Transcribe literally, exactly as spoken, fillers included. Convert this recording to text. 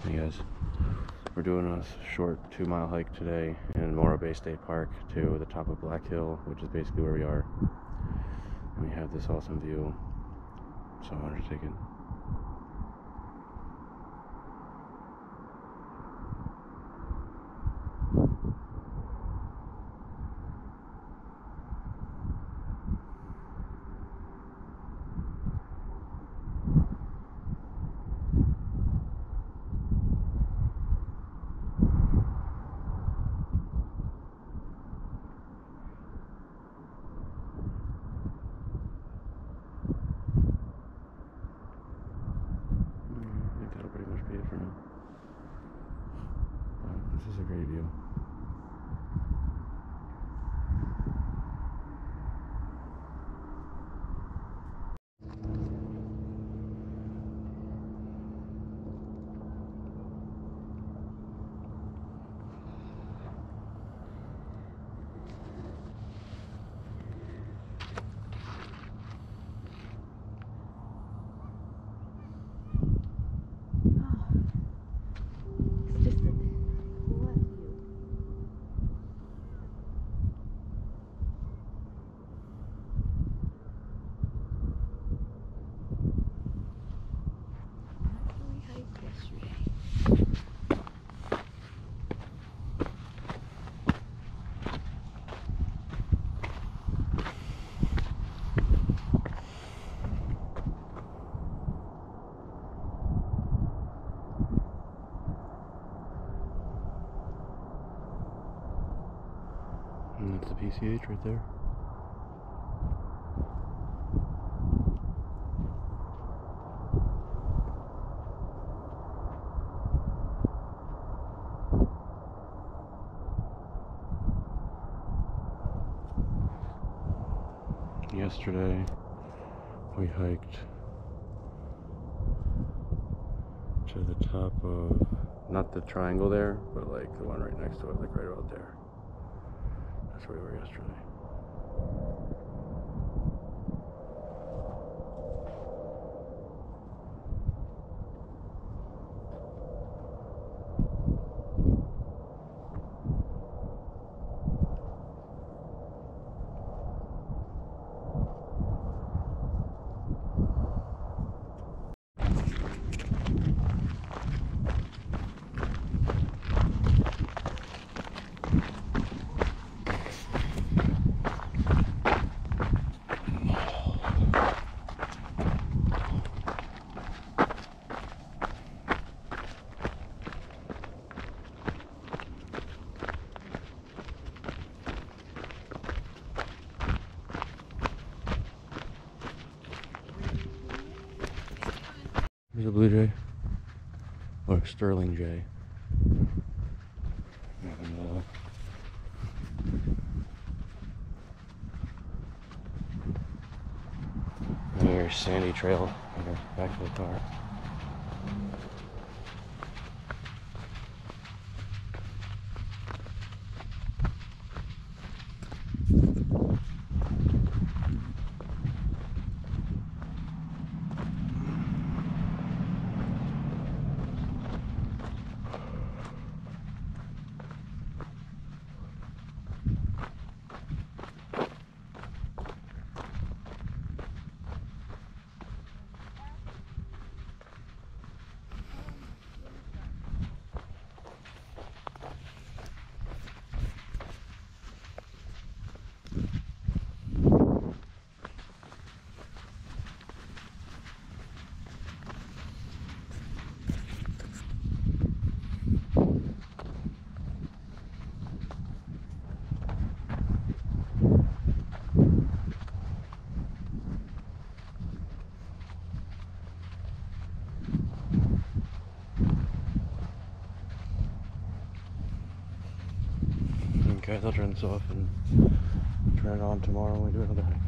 Hey guys, we're doing a short two mile hike today in Morro Bay State Park to the top of Black Hill, which is basically where we are. And we have this awesome view, so I wanted to take it. I think that'll pretty much be it for now. But this is a great view. And that's the P C H right there. Yesterday we hiked to the top of, not the triangle there, but like the one right next to it, like right about there. That's where we were yesterday. There's a blue jay, or a sterling jay. And, uh, a very sandy trail here, back to the car. Okay, I'll turn this off and turn it on tomorrow when we do another hike.